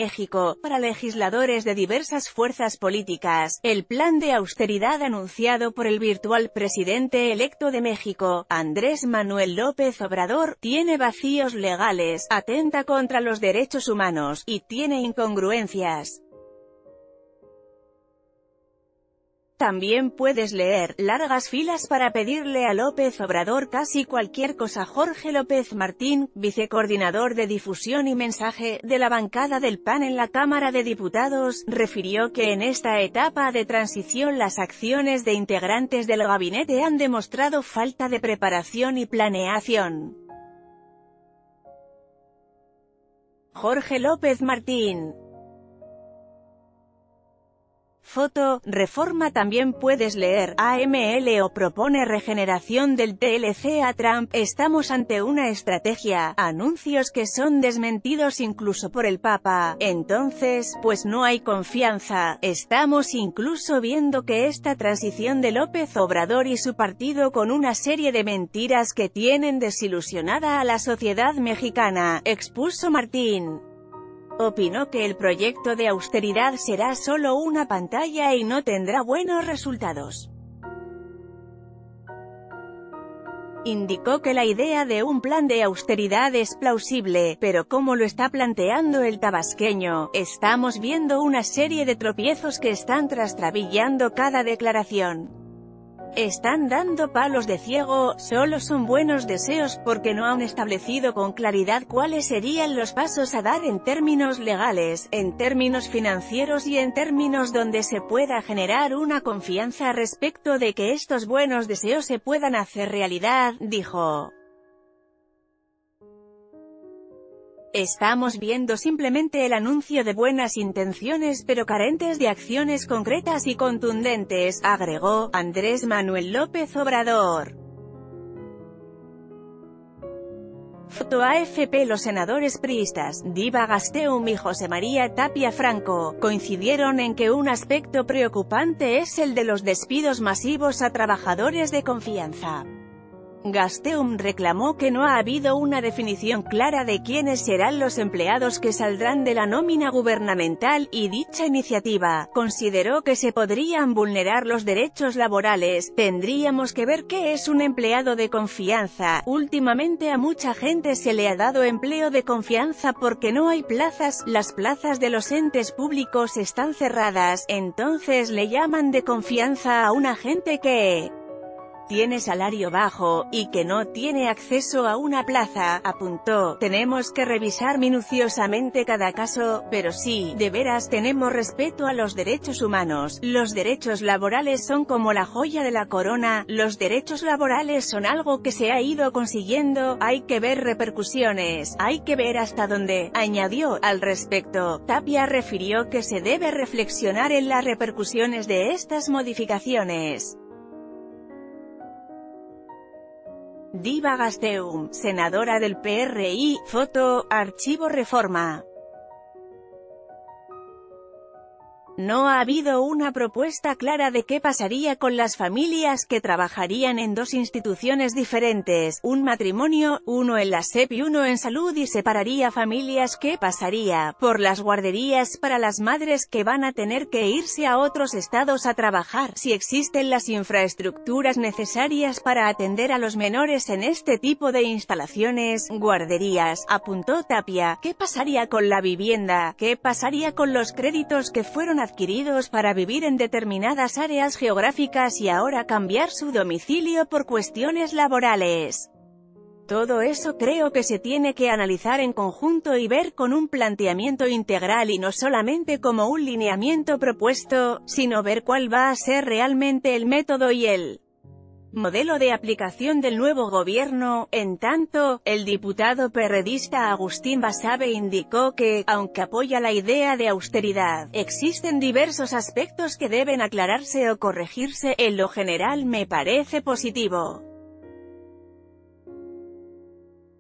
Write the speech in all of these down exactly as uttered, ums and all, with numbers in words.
México. Para legisladores de diversas fuerzas políticas, el plan de austeridad anunciado por el virtual presidente electo de México, Andrés Manuel López Obrador, tiene vacíos legales, atenta contra los derechos humanos, y tiene incongruencias. También puedes leer, largas filas para pedirle a López Obrador casi cualquier cosa. Jorge López Martín, vicecoordinador de difusión y mensaje, de la bancada del P A N en la Cámara de Diputados, refirió que en esta etapa de transición las acciones de integrantes del gabinete han demostrado falta de preparación y planeación. Jorge López Martín. Foto, Reforma. También puedes leer, A M L O propone regeneración del T L C a Trump. Estamos ante una estrategia, anuncios que son desmentidos incluso por el Papa. Entonces, pues no hay confianza. Estamos incluso viendo que esta transición de López Obrador y su partido con una serie de mentiras que tienen desilusionada a la sociedad mexicana, expuso Martín. Opinó que el proyecto de austeridad será solo una pantalla y no tendrá buenos resultados. Indicó que la idea de un plan de austeridad es plausible, pero como lo está planteando el tabasqueño, estamos viendo una serie de tropiezos que están trastabillando cada declaración. Están dando palos de ciego, solo son buenos deseos porque no han establecido con claridad cuáles serían los pasos a dar en términos legales, en términos financieros y en términos donde se pueda generar una confianza respecto de que estos buenos deseos se puedan hacer realidad, dijo. Estamos viendo simplemente el anuncio de buenas intenciones pero carentes de acciones concretas y contundentes, agregó Andrés Manuel López Obrador. Foto A F P. Los senadores priistas, Diva Gasteum y José María Tapia Franco, coincidieron en que un aspecto preocupante es el de los despidos masivos a trabajadores de confianza. Gasteum reclamó que no ha habido una definición clara de quiénes serán los empleados que saldrán de la nómina gubernamental, y dicha iniciativa, consideró que se podrían vulnerar los derechos laborales. Tendríamos que ver qué es un empleado de confianza. Últimamente a mucha gente se le ha dado empleo de confianza porque no hay plazas, las plazas de los entes públicos están cerradas, entonces le llaman de confianza a una gente que tiene salario bajo, y que no tiene acceso a una plaza, apuntó. Tenemos que revisar minuciosamente cada caso, pero sí, de veras tenemos respeto a los derechos humanos. Los derechos laborales son como la joya de la corona, los derechos laborales son algo que se ha ido consiguiendo, hay que ver repercusiones, hay que ver hasta dónde, añadió. Al respecto, Tapia refirió que se debe reflexionar en las repercusiones de estas modificaciones. Diva Gasteum, senadora del P R I, foto, Archivo Reforma. No ha habido una propuesta clara de qué pasaría con las familias que trabajarían en dos instituciones diferentes, un matrimonio, uno en la S E P y uno en salud, y separaría familias. ¿Qué pasaría por las guarderías para las madres que van a tener que irse a otros estados a trabajar? Si existen las infraestructuras necesarias para atender a los menores en este tipo de instalaciones, guarderías, apuntó Tapia. ¿Qué pasaría con la vivienda? ¿Qué pasaría con los créditos que fueron adquiridos para vivir en determinadas áreas geográficas y ahora cambiar su domicilio por cuestiones laborales? Todo eso creo que se tiene que analizar en conjunto y ver con un planteamiento integral y no solamente como un lineamiento propuesto, sino ver cuál va a ser realmente el método y el modelo de aplicación del nuevo gobierno. En tanto, el diputado perredista Agustín Basabe indicó que, aunque apoya la idea de austeridad, existen diversos aspectos que deben aclararse o corregirse. En lo general me parece positivo.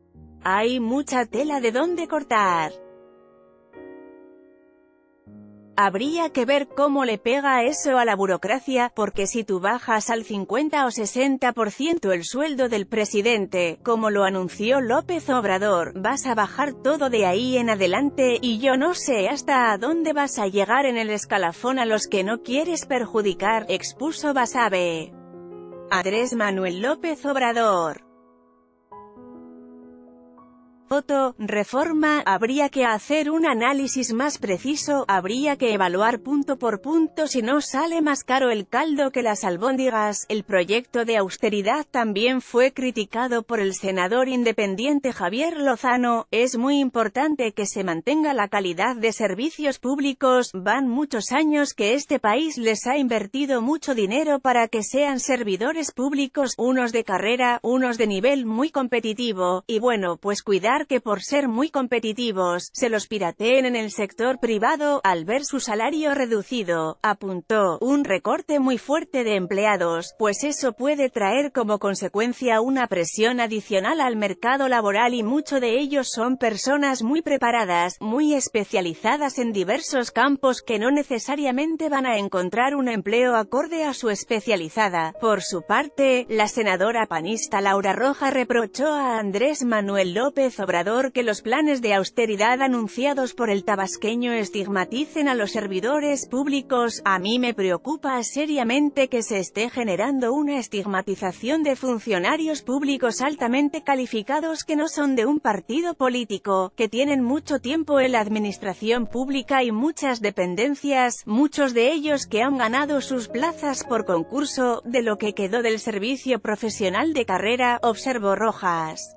Hay mucha tela de dónde cortar. Habría que ver cómo le pega eso a la burocracia, porque si tú bajas al cincuenta o sesenta por ciento el sueldo del presidente, como lo anunció López Obrador, vas a bajar todo de ahí en adelante, y yo no sé hasta dónde vas a llegar en el escalafón a los que no quieres perjudicar, expuso Basabe. Andrés Manuel López Obrador. Foto, Reforma, habría que hacer un análisis más preciso, habría que evaluar punto por punto si no sale más caro el caldo que las albóndigas. El proyecto de austeridad también fue criticado por el senador independiente Javier Lozano. Es muy importante que se mantenga la calidad de servicios públicos, van muchos años que este país les ha invertido mucho dinero para que sean servidores públicos, unos de carrera, unos de nivel muy competitivo, y bueno, pues cuidar que por ser muy competitivos, se los pirateen en el sector privado, al ver su salario reducido, apuntó. Un recorte muy fuerte de empleados, pues eso puede traer como consecuencia una presión adicional al mercado laboral y muchos de ellos son personas muy preparadas, muy especializadas en diversos campos que no necesariamente van a encontrar un empleo acorde a su especializada. Por su parte, la senadora panista Laura Roja reprochó a Andrés Manuel López Obrador que los planes de austeridad anunciados por el tabasqueño estigmaticen a los servidores públicos. A mí me preocupa seriamente que se esté generando una estigmatización de funcionarios públicos altamente calificados que no son de un partido político, que tienen mucho tiempo en la administración pública y muchas dependencias, muchos de ellos que han ganado sus plazas por concurso, de lo que quedó del servicio profesional de carrera, observó Rojas.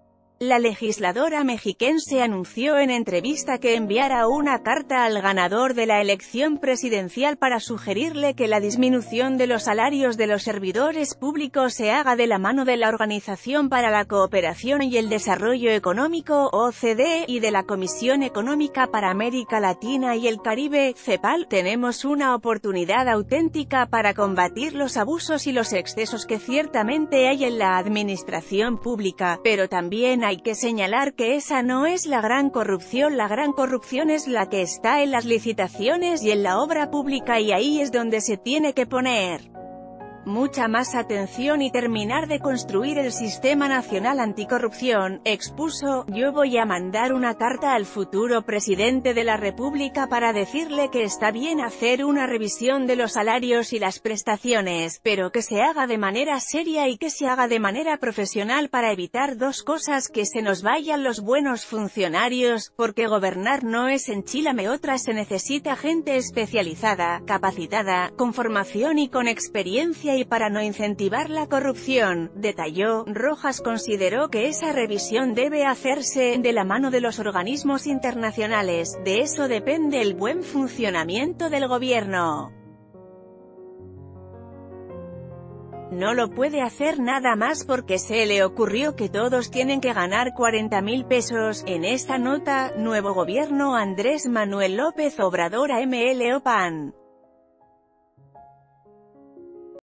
La legisladora mexiquense anunció en entrevista que enviara una carta al ganador de la elección presidencial para sugerirle que la disminución de los salarios de los servidores públicos se haga de la mano de la Organización para la Cooperación y el Desarrollo Económico, O C D E, y de la Comisión Económica para América Latina y el Caribe, CEPAL. Tenemos una oportunidad auténtica para combatir los abusos y los excesos que ciertamente hay en la administración pública, pero también hay que señalar que esa no es la gran corrupción. La gran corrupción es la que está en las licitaciones y en la obra pública, y ahí es donde se tiene que poner mucha más atención y terminar de construir el Sistema Nacional Anticorrupción, expuso. Yo voy a mandar una carta al futuro presidente de la República para decirle que está bien hacer una revisión de los salarios y las prestaciones, pero que se haga de manera seria y que se haga de manera profesional para evitar dos cosas: que se nos vayan los buenos funcionarios, porque gobernar no es enchilame otra, se necesita gente especializada, capacitada, con formación y con experiencia, y para no incentivar la corrupción, detalló. Rojas consideró que esa revisión debe hacerse de la mano de los organismos internacionales, de eso depende el buen funcionamiento del gobierno. No lo puede hacer nada más porque se le ocurrió que todos tienen que ganar cuarenta mil pesos. En esta nota, nuevo gobierno Andrés Manuel López Obrador a M L O P A N.